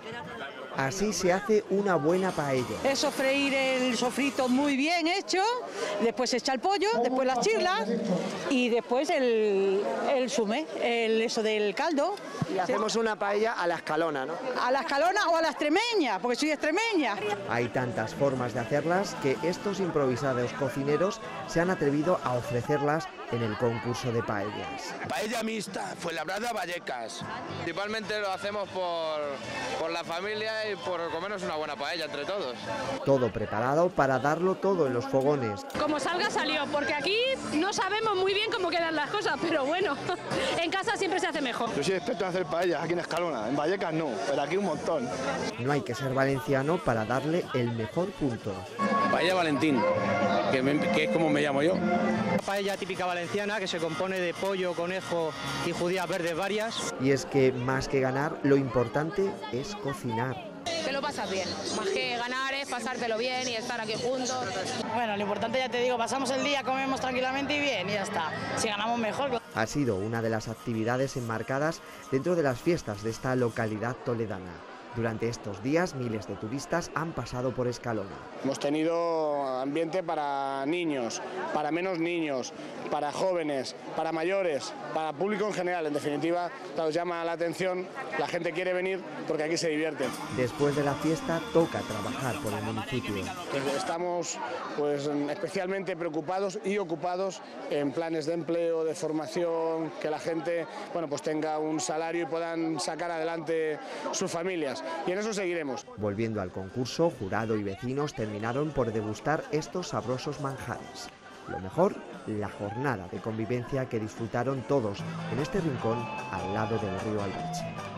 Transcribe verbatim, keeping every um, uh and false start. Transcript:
Así se hace una buena paella. Es sofreír el sofrito muy bien hecho, después se echa el pollo, después las chirlas y después el, el sume, el eso del caldo. Y hacemos una paella a la escalona, ¿no? A la escalona o a la extremeña, porque soy extremeña. Hay tantas formas de hacerlas que estos improvisados cocineros se han atrevido a ofrecerlas en el concurso de paellas. Paella mixta, Fuenlabrada, Vallecas. Principalmente lo hacemos por, por la familia y por comernos una buena paella entre todos. Todo preparado para darlo todo en los fogones. Como salga salió, porque aquí no sabemos muy bien cómo quedan las cosas, pero bueno, en casa siempre se hace mejor. Yo soy experto en hacer paellas aquí en Escalona, en Vallecas no, pero aquí un montón. No hay que ser valenciano para darle el mejor punto. Paella Valentín, que, me, que es como me llamo yo. Paella típica valenciana que se compone de pollo, conejo y judías verdes varias. Y es que más que ganar, lo importante es cocinar. Te lo pasas bien, más que ganar es pasártelo bien y estar aquí juntos. Bueno, lo importante ya te digo, pasamos el día, comemos tranquilamente y bien y ya está. Si ganamos mejor. Ha sido una de las actividades enmarcadas dentro de las fiestas de esta localidad toledana. Durante estos días, miles de turistas han pasado por Escalona. Hemos tenido ambiente para niños, para menos niños, para jóvenes, para mayores, para público en general. En definitiva, nos llama la atención, la gente quiere venir porque aquí se divierten. Después de la fiesta, toca trabajar por el municipio. Estamos pues, especialmente preocupados y ocupados en planes de empleo, de formación, que la gente bueno, pues tenga un salario y puedan sacar adelante sus familias. Y en eso seguiremos. Volviendo al concurso, jurado y vecinos terminaron por degustar estos sabrosos manjares. Lo mejor, la jornada de convivencia que disfrutaron todos en este rincón al lado del río Alberche.